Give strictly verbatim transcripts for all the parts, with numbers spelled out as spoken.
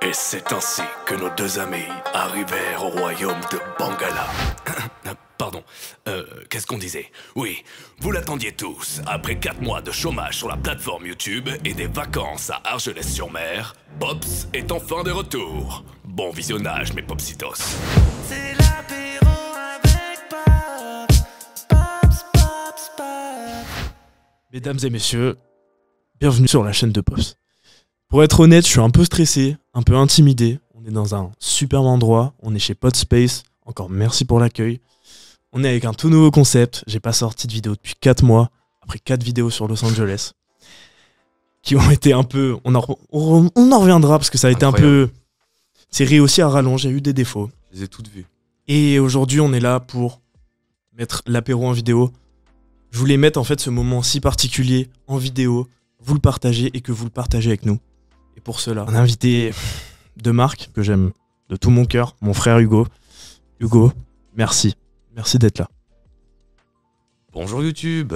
Et c'est ainsi que nos deux amis arrivèrent au royaume de Bangala. Pardon, euh, qu'est-ce qu'on disait? Oui, vous l'attendiez tous. Après quatre mois de chômage sur la plateforme YouTube et des vacances à Argelès-sur-Mer, Pops est enfin de retour. Bon visionnage, mes Popsitos. C'est l'apéro avec Pops, Pops, Pops, Pops. Mesdames et messieurs, bienvenue sur la chaîne de Pops. Pour être honnête, je suis un peu stressé, un peu intimidé. On est dans un superbe endroit, on est chez Podspace. Encore merci pour l'accueil. On est avec un tout nouveau concept. J'ai pas sorti de vidéo depuis quatre mois, après quatre vidéos sur Los Angeles, qui ont été un peu... On en, on, on en reviendra parce que ça a été Incroyable. un peu... C'est aussi à rallonge, il y a eu des défauts. Je les ai toutes vues. Et aujourd'hui, on est là pour mettre l'apéro en vidéo. Je voulais mettre en fait ce moment si particulier en vidéo, vous le partagez et que vous le partagez avec nous. Et pour cela, on a invité de marque que j'aime de tout mon cœur, mon frère Hugo. Hugo, merci. Merci d'être là. Bonjour YouTube.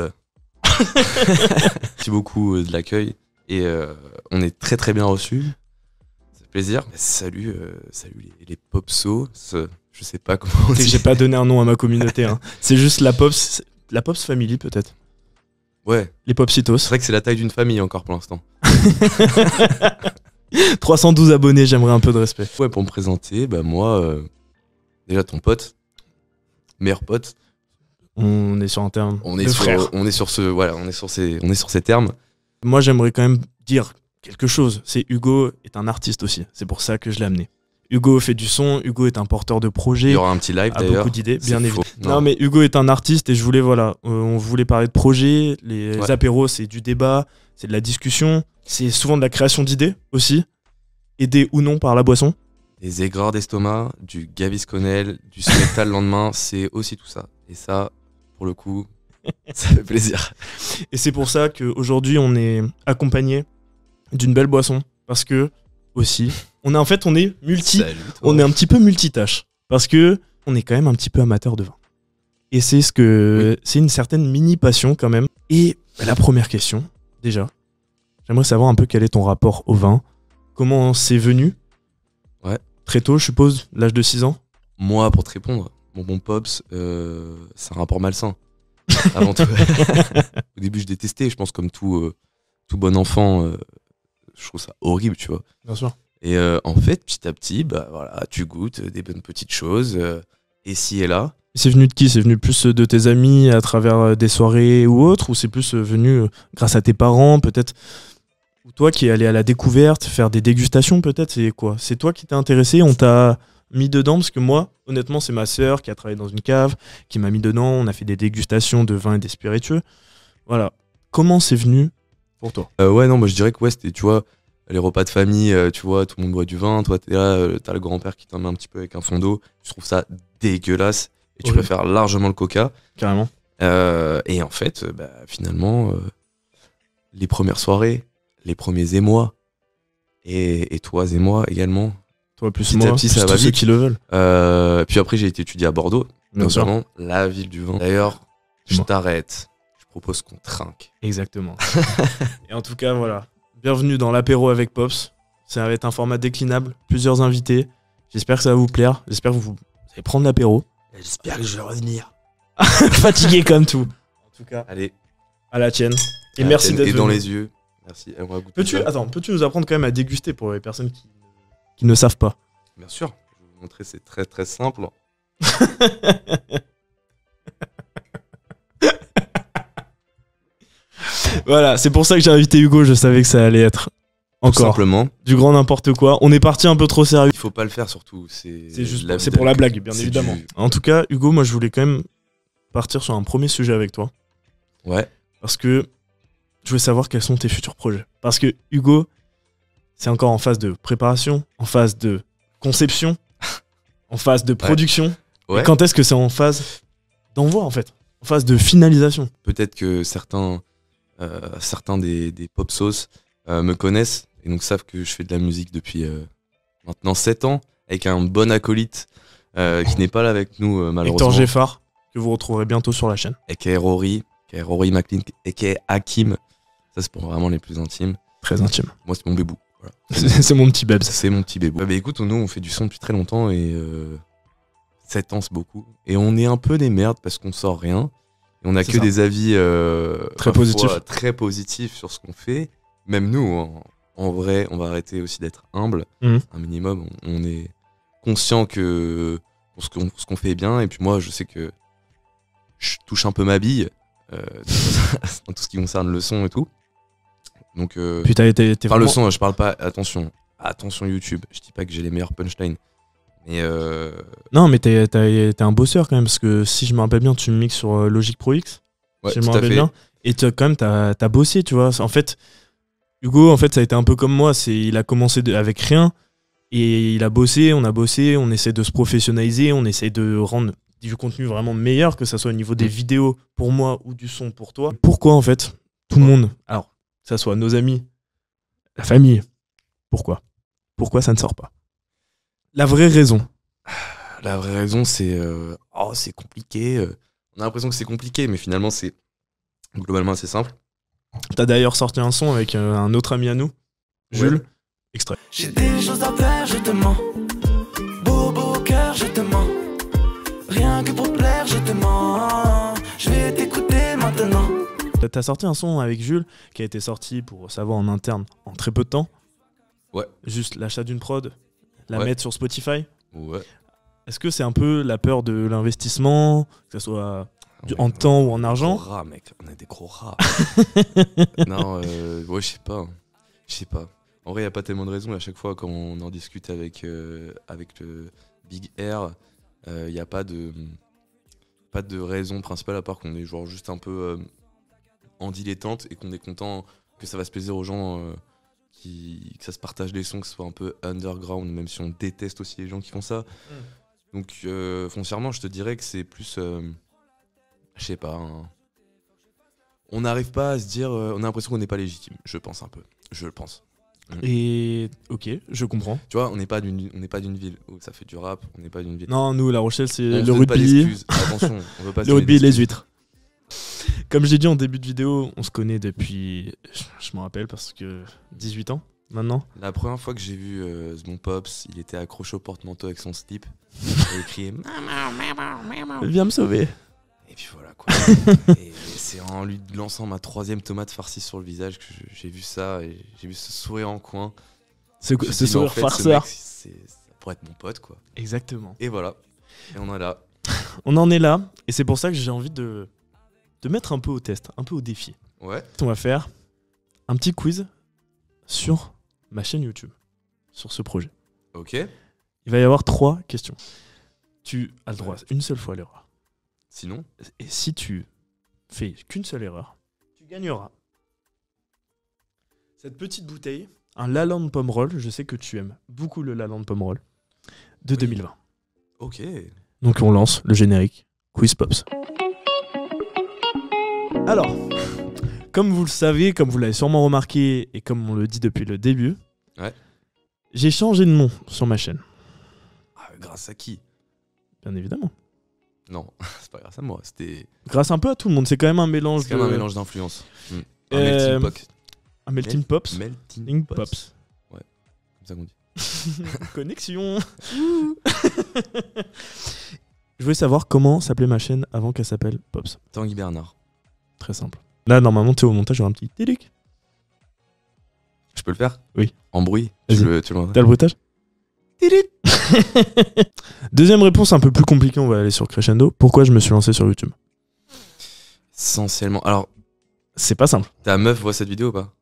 Merci beaucoup de l'accueil. Et euh, on est très très bien reçus. Ça fait plaisir. Salut, euh, salut les, les Popsos. Je sais pas comment on dit. J'ai pas donné un nom à ma communauté. Hein. C'est juste la Pops, la Pops Family peut-être. Ouais. Les Popsitos. C'est vrai que c'est la taille d'une famille encore pour l'instant. trois cent douze abonnés, j'aimerais un peu de respect. Ouais, pour me présenter, bah moi, euh, déjà ton pote, meilleur pote. On est sur un terme on de est sur, frère. On est sur ce, voilà, on est sur ces, on est sur ces termes. Moi, j'aimerais quand même dire quelque chose. C'est Hugo est un artiste aussi. C'est pour ça que je l'ai amené. Hugo fait du son, Hugo est un porteur de projet. Il y aura un petit live a d'ailleurs. beaucoup d'idées, bien évidemment. Non. Non. mais Hugo est un artiste et je voulais, voilà, euh, on voulait parler de projet. Les Ouais. apéros, c'est du débat, c'est de la discussion, c'est souvent de la création d'idées aussi, aidé ou non par la boisson. Des aigreurs d'estomac, du Gavisconel, du Smecta le lendemain, c'est aussi tout ça. Et ça, pour le coup, ça fait plaisir. Et c'est pour ça qu'aujourd'hui, on est accompagné d'une belle boisson parce que aussi, on est en fait, on est multi. Salut, toi. On est un petit peu multitâche parce que on est quand même un petit peu amateur de vin. Et c'est ce que Oui. c'est une certaine mini passion quand même. Et la première question, déjà, j'aimerais savoir un peu quel est ton rapport au vin. Comment c'est venu? Ouais. Très tôt, je suppose, l'âge de six ans. Moi, pour te répondre, mon bon Pops, euh, c'est un rapport malsain. Avant tout. Au début, je détestais, je pense, comme tout, euh, tout bon enfant, euh, je trouve ça horrible, tu vois. Bien sûr. Et euh, en fait, petit à petit, bah voilà, tu goûtes des bonnes petites choses, euh, et ci et là. C'est venu de qui? C'est venu plus de tes amis à travers des soirées ou autres? Ou c'est plus venu grâce à tes parents peut-être? Ou toi qui es allé à la découverte, faire des dégustations peut-être? C'est quoi? C'est toi qui t'es intéressé? On t'a mis dedans? Parce que moi, honnêtement, c'est ma sœur qui a travaillé dans une cave, qui m'a mis dedans. On a fait des dégustations de vins et des spiritueux. Voilà. Comment c'est venu pour toi? Euh, ouais, non, moi je dirais que ouais, c'était, tu vois, les repas de famille, euh, tu vois, tout le monde boit du vin, toi t'es là, euh, t'as le grand-père qui t'en met un petit peu avec un fond d'eau, je trouve ça dégueulasse, et tu Horrible. préfères largement le coca. Carrément. Euh, et en fait, euh, bah, finalement, euh, les premières soirées, les premiers émois, et, et toi et moi également. Toi plus Petit moi, à petit, ça plus va tous ceux vite. qui le veulent. Euh, puis après, j'ai été étudié à Bordeaux, Bien sûr. notamment la ville du vin. D'ailleurs, je Dis-moi. t'arrête, je propose qu'on trinque. Exactement. Et en tout cas, voilà. Bienvenue dans l'apéro avec Pops. Ça va être un format déclinable, plusieurs invités. J'espère que ça va vous plaire. J'espère que vous allez prendre l'apéro. J'espère que je vais revenir. Fatigué comme tout. En tout cas, Allez, à la tienne. Et à la merci tienne, d'être et dans venu. les yeux. Merci. Et on va goûter Peux-tu, ça. attends, peux-tu nous apprendre quand même à déguster pour les personnes qui, qui ne savent pas? Bien sûr, je vais vous montrer, c'est très très simple. Voilà, c'est pour ça que j'ai invité Hugo. Je savais que ça allait être Tout encore simplement. du grand n'importe quoi. On est parti un peu trop sérieux. Il faut pas le faire surtout. C'est C'est juste, la c'est vie pour la d'alcool. blague, bien C'est évidemment. du- En tout cas, Hugo, moi, je voulais quand même partir sur un premier sujet avec toi. Ouais. Parce que je veux savoir quels sont tes futurs projets. Parce que Hugo, c'est encore en phase de préparation, en phase de conception, en phase de production. Ouais. Et quand est-ce que c'est en phase d'envoi, en fait? En phase de finalisation? Peut-être que certains, euh, certains des, des pop sauce euh, me connaissent et donc savent que je fais de la musique depuis euh, maintenant sept ans avec un bon acolyte euh, qui n'est pas là avec nous euh, malheureusement. Hector Geffard, que vous retrouverez bientôt sur la chaîne. A K A Rory, A K A Rory McLean, A K A Hakim. Ça c'est pour vraiment les plus intimes. Très intime. Moi c'est mon bébou. Voilà. C'est c'est mon petit bebs. C'est mon petit bébé. Bah, bah, écoute, nous on fait du son depuis très longtemps et euh, sept ans c'est beaucoup. Et on est un peu des merdes parce qu'on sort rien. Et on a C'est que ça. des avis euh, Très parfois positifs. très positifs sur ce qu'on fait. Même nous, en, en vrai, on va arrêter aussi d'être humble, Mhm. un minimum. On, on est conscient que pour ce qu'on ce qu'on fait est bien. Et puis moi, je sais que je touche un peu ma bille euh, dans tout ce qui concerne le son et tout. Donc, euh, Puis t'as été. enfin, le son, je parle pas. Attention, attention YouTube. Je dis pas que j'ai les meilleurs punchlines. Mais euh, Non, mais t'es t'as- t'es un bosseur quand même, parce que si je me rappelle bien, tu mixes sur euh, Logic Pro X. ouais, si je me tout à rappelle fait. bien. Et t'as- quand même, t'as as bossé, tu vois. En fait, Hugo, en fait, ça a été un peu comme moi. C'est, il a commencé de- avec rien et il a bossé, on a bossé, on essaie de se professionnaliser, on essaie de rendre du contenu vraiment meilleur, que ça soit au niveau des Mm. vidéos pour moi ou du son pour toi. Pourquoi, en fait, tout le monde, alors, que ça soit nos amis, la famille, pourquoi Pourquoi ça ne sort pas La vraie raison. La vraie raison, c'est euh, oh, c'est compliqué. euh. On a l'impression que c'est compliqué, mais finalement, c'est globalement assez simple. T'as d'ailleurs sorti un son avec euh, un autre ami à nous, Jules. Ouais. Extrait. J'ai des choses à faire, je te mens. Beau, beau cœur, je te mens. Rien que pour plaire, je te mens. Je vais t'écouter maintenant. T'as sorti un son avec Jules qui a été sorti pour savoir en interne en très peu de temps. Ouais. Juste l'achat d'une prod, la Ouais. mettre sur Spotify. Ouais. Est-ce que c'est un peu la peur de l'investissement, que ce soit du- en temps ou en argent? Gros rats, mec. On est des gros rats. Non, euh, ouais, je sais pas. Je sais pas. En vrai, il n'y a pas tellement de raisons. À chaque fois, quand on en discute avec, euh, avec le Big R, il n'y a pas de, pas de raison principale à part qu'on est genre juste un peu euh, en dilettante et qu'on est content que ça va se plaisir aux gens, euh, qui, que ça se partage des sons, que ce soit un peu underground, même si on déteste aussi les gens qui font ça. Donc, euh, foncièrement, je te dirais que c'est plus. euh, je sais pas. un- On n'arrive pas à se dire. euh, on a l'impression qu'on n'est pas légitime, je pense un peu. Je le pense. Et ok, je comprends. Tu vois, on n'est pas d'une on n'est pas d'une ville où ça fait du rap, on n'est pas d'une ville. Non, nous, La Rochelle, c'est on le se donne pas rugby, d'excuses. Attention, on veut pas se le donner rugby et les d'excuses. huîtres. Comme j'ai dit en début de vidéo, on se connaît depuis, je, je m'en rappelle, parce que dix-huit ans maintenant. La première fois que j'ai vu euh, mon Pops, il était accroché au porte-manteau avec son slip et il criait. Viens me sauver. Et puis voilà quoi. Et c'est en lui lançant ma troisième tomate farcie sur le visage que je- j'ai vu ça et j'ai vu ce sourire en coin. Ce, Je me ce suis dit, mais en sourire fait, ce farceur. mec, c'est- ça pourrait être mon pote quoi. Exactement. Et voilà. Et on est là. On en est là, et c'est pour ça que j'ai envie de, de mettre un peu au test, un peu au défi. Ouais. On va faire un petit quiz sur ma chaîne YouTube, sur ce projet. Ok. Il va y avoir trois questions. Tu as le droit une seule fois à l'erreur. Sinon. Et si tu fais qu'une seule erreur, tu gagneras cette petite bouteille, un Lalande Pomme Roll. Je sais que tu aimes beaucoup le Lalande Pomme Roll de Oui. deux mille vingt. Ok. Donc on lance le générique Quiz Pops. Alors, comme vous le savez, comme vous l'avez sûrement remarqué et comme on le dit depuis le début, Ouais. j'ai changé de nom sur ma chaîne, Ah, grâce à qui? bien évidemment. Non, c'est pas grâce à moi. C'était Grâce un peu à tout le monde, c'est quand même un mélange c'est de... quand même un mélange d'influences. Mm. Un Euh, melting pot. un melting Mel- pops. Melting Melting pot. pops. Comme ça qu'on dit. Connexion. Je voulais savoir comment s'appelait ma chaîne avant qu'elle s'appelle Pops. Tanguy Bernard. Très simple. Là, normalement, tu es au montage, j'aurai un petit télic. Je peux le faire? Oui. En bruit? Vas-y. Tu le, tu le T'as le bruitage? Deuxième réponse un peu plus compliquée, on va aller sur Crescendo. Pourquoi je me suis lancé sur YouTube? Essentiellement. Alors, C'est pas simple. ta meuf voit cette vidéo ou pas?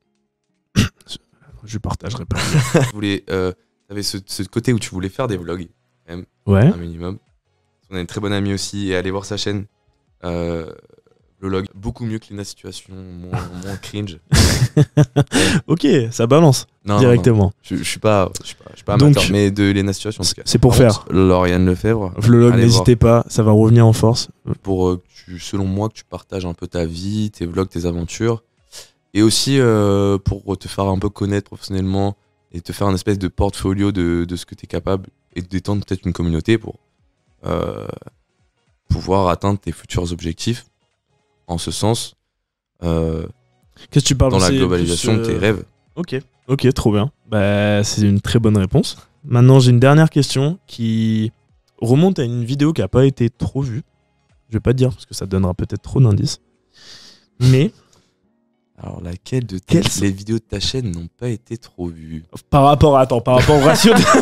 Je partagerai pas. Tu voulais, euh, t'avais ce, ce côté où tu voulais faire des vlogs, Ouais. un minimum. On a une très bonne amie aussi, et allez voir sa chaîne. Euh, le vlog, beaucoup mieux que Lena Situation, moins, moins cringe. Ok, ça balance Non, non, non. directement. Je, je suis pas, je suis pas, je suis pas Donc, amateur, mais de Lena Situation en tout cas. C'est pour Par faire. contre, Lauriane Lefebvre, Vlog, allez n'hésitez pas, ça va revenir en force. pour euh, que tu, selon moi, que tu partages un peu ta vie, tes vlogs, tes aventures, et aussi euh, pour te faire un peu connaître professionnellement et te faire un espèce de portfolio de, de ce que tu es capable et d'étendre peut-être une communauté pour euh, pouvoir atteindre tes futurs objectifs. En ce sens, euh, Qu'est-ce que tu parles dans la c'est globalisation plus, de tes euh, rêves. Ok. Ok, trop bien. Bah, c'est une très bonne réponse. Maintenant, j'ai une dernière question qui remonte à une vidéo qui n'a pas été trop vue. Je vais pas te dire parce que ça donnera peut-être trop d'indices. Mais Alors, laquelle de Quelles tes... sont- les vidéos de ta chaîne n'ont pas été trop vues? par rapport à, attends, par rapport au ratio. de-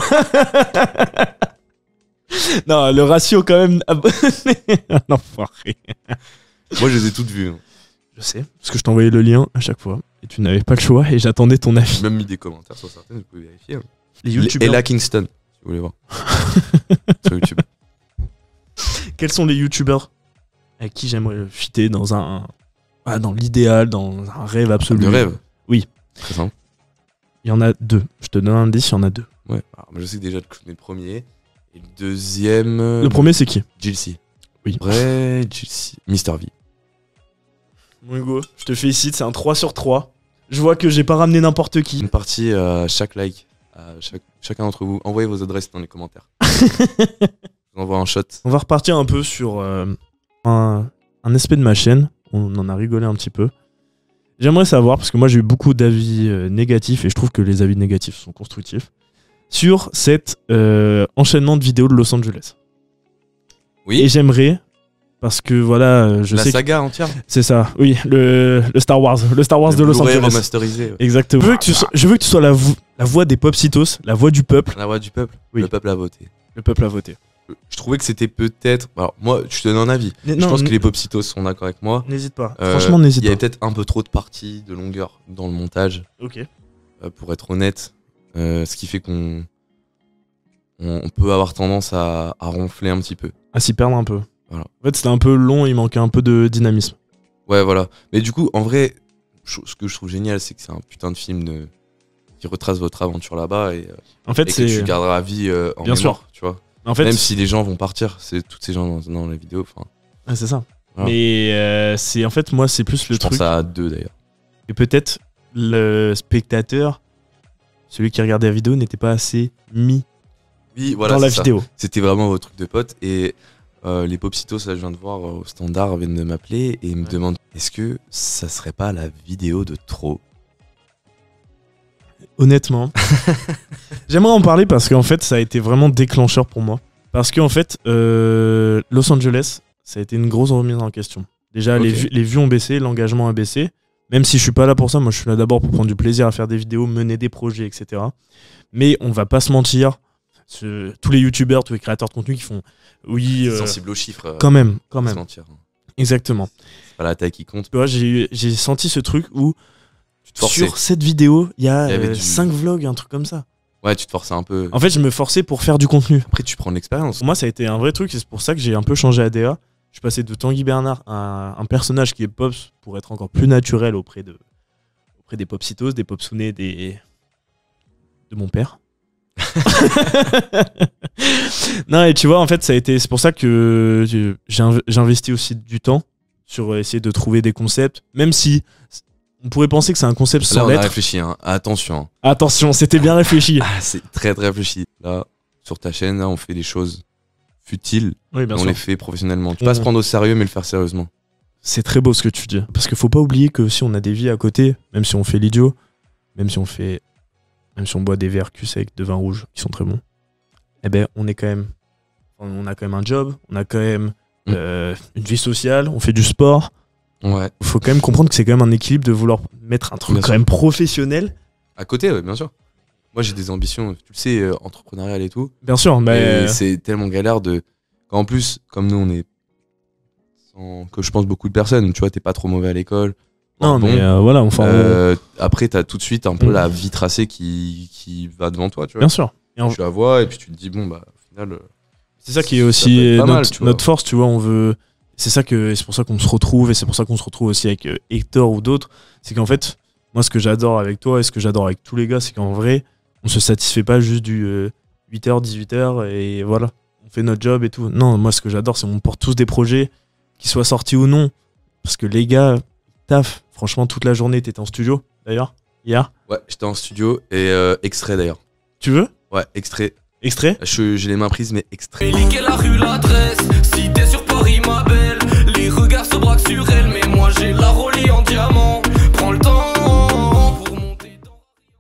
non, le ratio quand même. Non, enfoiré. Moi, je les ai toutes vues. hein. Je sais, parce que je t'envoyais le lien à chaque fois et tu n'avais pas le choix et j'attendais ton avis. J'ai même mis des commentaires sur certaines, vous pouvez vérifier. hein. Les youtubeurs. Ella Kingston, si vous voulez voir. Sur YouTube. Quels sont les youtubeurs avec qui j'aimerais fitter dans un, ah, dans l'idéal, dans un rêve absolu? De rêve? Oui. Très simple. Il y en a deux. Je te donne un indice, il y en a deux. Ouais. Alors, moi, je sais que déjà, je connais le premier. Et le deuxième. euh, Le premier, c'est qui? Jill C. Oui. Vrai, Jill C. Mister V. Mon Hugo, je te félicite, c'est un trois sur trois. Je vois que j'ai pas ramené n'importe qui. Une partie à chaque like, à chaque, chacun d'entre vous. Envoyez vos adresses dans les commentaires. Je vous envoie un shot. On va repartir un peu sur euh, un, un aspect de ma chaîne. On en a rigolé un petit peu. J'aimerais savoir, parce que moi j'ai eu beaucoup d'avis euh, négatifs et je trouve que les avis négatifs sont constructifs, sur cet euh, enchaînement de vidéos de Los Angeles. Oui. Et j'aimerais, parce que voilà, euh, je La sais que saga entière. c'est ça, oui, le, le Star Wars, le Star Wars Le de Los Blu-ray Angeles. remasterisé. ouais. Exactement. Je veux que tu sois, je veux que tu sois la, vo- la voix des Popsitos, la voix du peuple. La voix du peuple. Oui. Le peuple a voté. Le peuple a voté. Je trouvais que c'était peut-être. Alors, moi, je te donne un avis. Mais je non, pense n- que les Popsitos sont d'accord avec moi. N'hésite pas. Euh, Franchement, n'hésite Il y avait pas. peut-être un peu trop de parties, de longueur dans le montage, Ok. euh, pour être honnête. Euh, ce qui fait qu'on on, on peut avoir tendance à, à ronfler un petit peu. À s'y perdre un peu. Voilà. En fait, c'était un peu long, il manquait un peu de dynamisme. Ouais, voilà. Mais du coup, en vrai, je- ce que je trouve génial, c'est que c'est un putain de film de... qui retrace votre aventure là-bas et, euh, En fait, et que tu c'est. garderas à vie euh, en Bien mémoire, sûr. tu vois. En fait, Même si les gens vont partir, c'est toutes ces gens dans, dans la vidéo. Enfin, ah, c'est ça. Voilà. Mais euh, c'est en fait, moi, c'est plus le je truc. pense à deux d'ailleurs. Et peut-être le spectateur, celui qui regardait la vidéo, n'était pas assez mis Oui, voilà. dans la c'est ça. vidéo. C'était vraiment votre truc de pote. Et euh, les Popsitos, là, je viens de voir euh, au standard, viennent de m'appeler et ils me Ouais. demandent est-ce que ça serait pas la vidéo de trop? Honnêtement, j'aimerais en parler parce qu'en fait, ça a été vraiment déclencheur pour moi. Parce qu'en fait, euh, Los Angeles, ça a été une grosse remise en question. Déjà, les, Ok. vues, les vues ont baissé, l'engagement a baissé. Même si je suis pas là pour ça, moi je suis là d'abord pour prendre du plaisir à faire des vidéos, mener des projets, et cetera. Mais on va pas se mentir, ce- tous les youtubeurs, tous les créateurs de contenu qui font oui, C'est euh, sensible aux chiffres. euh, quand même, quand faut pas se même, mentir, hein. exactement. C'est pas la taille qui compte. Tu vois, j'ai j'ai senti ce truc où Tu te forçais. sur cette vidéo, il y a Il y avait du- cinq vlogs, un truc comme ça. Ouais, tu te forçais un peu. En fait, je me forçais pour faire du contenu. Après, tu prends de l'expérience. Pour moi, ça a été un vrai truc et c'est pour ça que j'ai un peu changé A D A. Je suis passé de Tanguy Bernard à un, un personnage qui est Pops pour être encore plus naturel auprès, de, auprès des Popsitos, des Popsounets, des... de mon père. Non, et tu vois, en fait, ça a été, c'est pour ça que j'ai j'ai investi aussi du temps sur essayer de trouver des concepts, même si on pourrait penser que c'est un concept Là, sans on a lettres. réfléchi. Hein. Attention. hein. Attention, c'était bien réfléchi. Ah, c'est très très réfléchi. Là, sur ta chaîne, là, on fait des choses futiles. Oui, bien on sûr. les fait professionnellement. Tu peux pas Mhm. se prendre au sérieux, mais le faire sérieusement. C'est très beau ce que tu dis. Parce qu'il faut pas oublier que si on a des vies à côté, même si on fait l'idiot, même si on fait. Même si on boit des V R Q avec de vin rouge qui sont très bons, eh ben on est quand même. On a quand même un job, on a quand même Mm. euh, une vie sociale, on fait du sport. Ouais. Il faut quand même comprendre que c'est quand même un équilibre de vouloir mettre un truc Bien quand sûr. même professionnel. À côté, ouais, bien sûr. Moi, j'ai des ambitions, tu le sais, euh, entrepreneuriales et tout. Bien sûr, mais. Et c'est tellement galère de. Quand en plus, comme nous, on est. Sans... Que je pense beaucoup de personnes, tu vois, t'es pas trop mauvais à l'école. Non, Bon, mais euh, voilà, enfin. euh, après, t'as tout de suite un peu Mm. la vie tracée qui, qui va devant toi, tu vois. bien sûr. Et en- Tu la vois et puis tu te dis, bon, bah, au final. euh, C'est ça qui est Ça aussi peut être pas notre, mal, tu vois. notre force, tu vois. On veut. C'est ça que c'est pour ça qu'on se retrouve et c'est pour ça qu'on se retrouve aussi avec euh, Hector ou d'autres. C'est qu'en fait, moi, ce que j'adore avec toi et ce que j'adore avec tous les gars, c'est qu'en vrai, on se satisfait pas juste du euh, huit heures, dix-huit heures et voilà, on fait notre job et tout. Non, moi, ce que j'adore, c'est qu'on porte tous des projets, qu'ils soient sortis ou non, parce que les gars taffent. Franchement, toute la journée, t'étais en studio d'ailleurs hier. Ouais, j'étais en studio et euh, extrait d'ailleurs. Tu veux Ouais, extrait. extrait? Je- J'ai les mains prises, mais extrait. Et niquer la rue, l'adresse. Si t'es sur Paris, ma belle, les regards se braquent sur elle. Mais moi j'ai la Rollie en diamant. Prends le temps pour monter dans.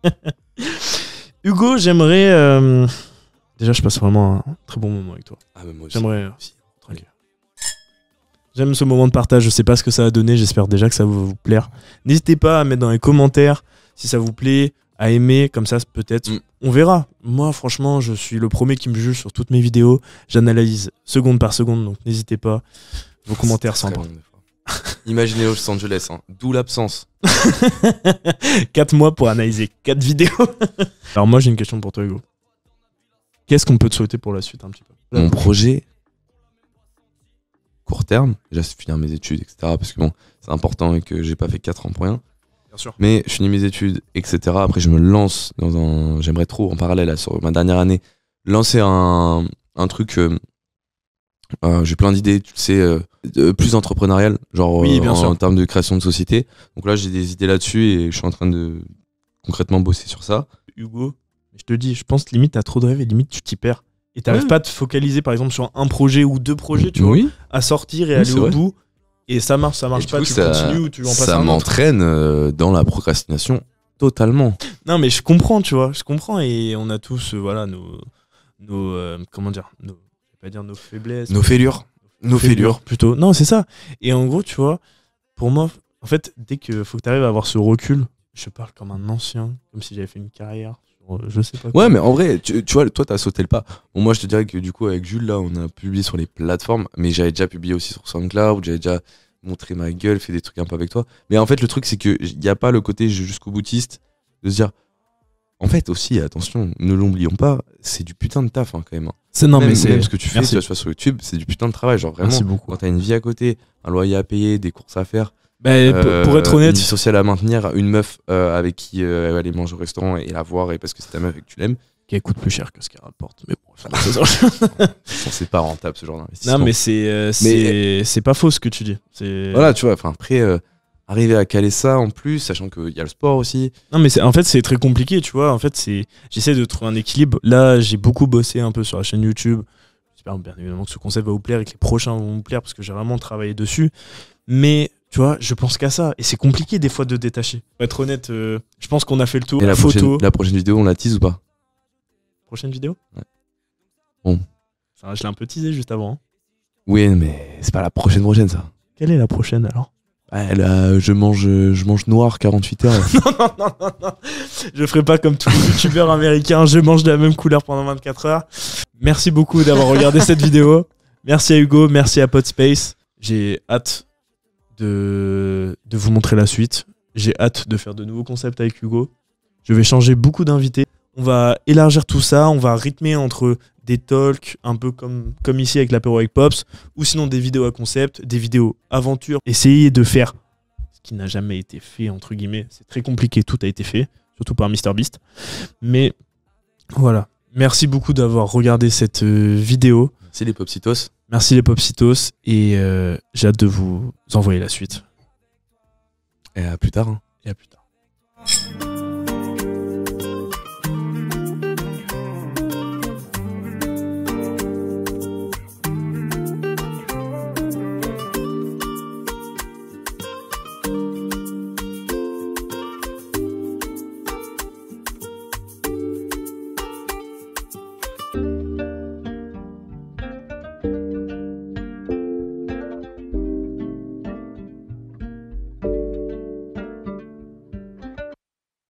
Hugo, j'aimerais... euh, Déjà, je passe vraiment un très bon moment avec toi. Ah, mais moi aussi. J'aimerais... Tranquille. J'aime ce moment de partage, je sais pas ce que ça va donner, j'espère déjà que ça va vous plaire. N'hésitez pas à mettre dans les commentaires si ça vous plaît, à aimer, comme ça peut-être, Mm. on verra. Moi franchement, je suis le premier qui me juge sur toutes mes vidéos, j'analyse seconde par seconde, donc n'hésitez pas, vos commentaires C'est sont très long, des fois. Imaginez Los Angeles, hein. D'où l'absence. quatre mois pour analyser quatre vidéos. Alors moi j'ai une question pour toi Hugo. Qu'est-ce qu'on peut te souhaiter pour la suite un petit peu? Mon projet court terme, déjà c'est finir mes études, et cetera. Parce que bon, c'est important et que j'ai pas fait quatre ans pour rien. Bien sûr. Mais je finis mes études, et cetera. Après, je me lance dans un. J'aimerais trop, en parallèle, là, sur ma dernière année, lancer un, un truc. Euh, euh, j'ai plein d'idées, tu sais, euh, euh, plus entrepreneurial, genre Oui, bien euh, en, sûr. en termes de création de société. Donc là, j'ai des idées là-dessus et je suis en train de concrètement bosser sur ça. Hugo, je te dis, je pense que limite t'as trop de rêves et limite tu t'y perds. Et t'arrives Ouais. pas à te focaliser par exemple sur un projet ou deux projets, tu vois, Oui, à sortir et Oui, aller c'est au vrai. bout. Et ça marche, ça marche Et du pas, coup, tu ça- continues ou tu en passes ça à un autre. m'entraîne euh, dans la procrastination totalement. Non mais je comprends, tu vois, je comprends et on a tous, euh, voilà, nos, nos euh, comment dire, nos, je vais pas dire nos faiblesses. Nos fêlures. Nos fêlures. plutôt. Non, c'est ça. Et en gros, tu vois, pour moi, en fait, dès que faut que tu arrives à avoir ce recul, je parle comme un ancien, comme si j'avais fait une carrière sur, euh, je sais pas quoi. Ouais, mais en vrai, tu, tu vois, toi, t'as sauté le pas. Bon, moi, je te dirais que du coup, avec Jules, là, on a publié sur les plateformes, mais j'avais déjà publié aussi sur SoundCloud, j'avais déjà montré ma gueule, fait des trucs un peu avec toi. Mais en fait, le truc, c'est qu'il n'y a pas le côté jusqu'au boutiste de se dire. En fait, aussi, attention, ne l'oublions pas, c'est du putain de taf, hein, quand même. hein. C'est non même, mais c'est même ce que tu fais, Merci. tu vois, sur YouTube, c'est du putain de travail. Genre, vraiment, Merci beaucoup. quand t'as une vie à côté, un loyer à payer, des courses à faire. Bah, euh, pour, pour être une honnête, vie sociale à maintenir, une meuf euh, avec qui euh, elle va aller manger au restaurant et la voir et parce que c'est ta meuf et que tu l'aimes, qui coûte plus cher que ce qu'elle rapporte. Mais bon, ça, c'est pas rentable ce genre d'investissement. non mais c'est euh, c'est c'est pas faux ce que tu dis. C'est Voilà, tu vois, enfin après, euh, arriver à caler ça en plus, sachant qu'il y a le sport aussi. Non mais c'est en fait c'est très compliqué, tu vois. En fait c'est j'essaie de trouver un équilibre. Là j'ai beaucoup bossé un peu sur la chaîne YouTube. J'espère bien évidemment que ce concept va vous plaire et que les prochains vont vous plaire parce que j'ai vraiment travaillé dessus. Mais tu vois, je pense qu'à ça et c'est compliqué des fois de détacher. Pour être honnête, euh, je pense qu'on a fait le tour. Et la Photo. prochaine, la prochaine vidéo, on la tease ou pas? Prochaine vidéo. Ouais. Bon. Ça, je l'ai un peu teasé juste avant. hein. Oui, mais c'est pas la prochaine prochaine ça. Quelle est la prochaine alors? Ouais, là, je mange, je mange noir quarante-huit heures. non, non, non, non, non. Je ferai pas comme tous les youtubeurs américains, je mange de la même couleur pendant vingt-quatre heures. Merci beaucoup d'avoir regardé cette vidéo. Merci à Hugo, merci à Podspace. J'ai hâte de, de vous montrer la suite. J'ai hâte de faire de nouveaux concepts avec Hugo. Je vais changer beaucoup d'invités. On va élargir tout ça, on va rythmer entre des talks, un peu comme, comme ici avec l'apéro avec Pops, ou sinon des vidéos à concept, des vidéos aventures. Essayer de faire ce qui n'a jamais été fait, entre guillemets. C'est très compliqué, tout a été fait, surtout par MrBeast. Mais voilà, merci beaucoup d'avoir regardé cette euh, vidéo. C'est les Popsitos. Merci les Popsitos, et euh, j'ai hâte de vous envoyer la suite. Et à plus tard. hein. Et à plus tard.